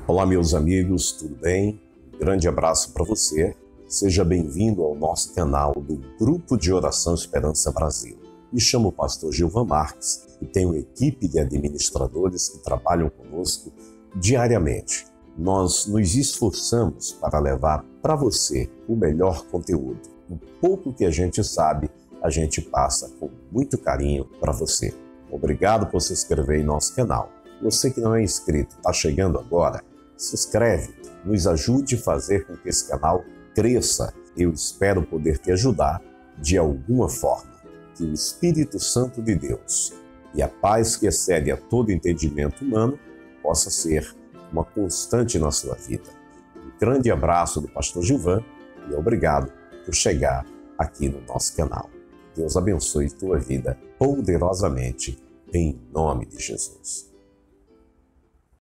Olá, meus amigos, tudo bem? Um grande abraço para você. Seja bem-vindo ao nosso canal do Grupo de Oração Esperança Brasil. Me chamo o pastor Gilvan Marques e tenho uma equipe de administradores que trabalham conosco diariamente. Nós nos esforçamos para levar para você o melhor conteúdo. O pouco que a gente sabe, a gente passa com muito carinho para você. Obrigado por se inscrever em nosso canal. Você que não é inscrito, está chegando agora, se inscreve, nos ajude a fazer com que esse canal cresça. Eu espero poder te ajudar de alguma forma. Que o Espírito Santo de Deus e a paz que excede a todo entendimento humano possa ser uma constante na sua vida. Um grande abraço do pastor Gilvan e obrigado por chegar aqui no nosso canal. Deus abençoe tua vida poderosamente, em nome de Jesus.